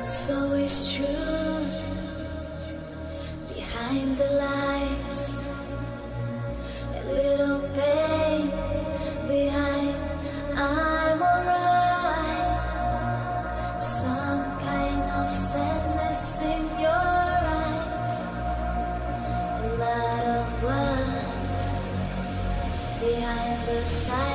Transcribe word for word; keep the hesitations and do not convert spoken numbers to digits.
So it's true behind the lies, a little pain behind I'm alright. Some kind of sadness in your eyes, a lot of words behind the silence.